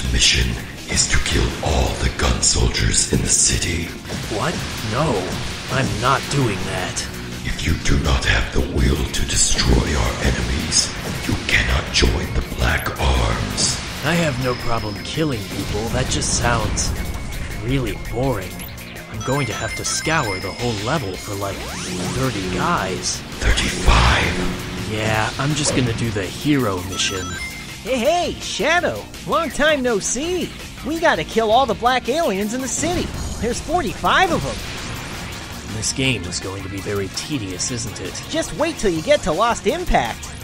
mission is to kill all the gun soldiers in the city. What? No, I'm not doing that. If you do not have the will to destroy our enemies, you cannot join the Black Arms. I have no problem killing people, that just sounds really boring. I'm going to have to scour the whole level for like 30 guys. 35. Yeah, I'm just gonna do the hero mission. Hey, Shadow! Long time no see! We gotta kill all the black aliens in the city. There's 45 of them. This game is going to be very tedious, isn't it? Just wait till you get to Lost Impact.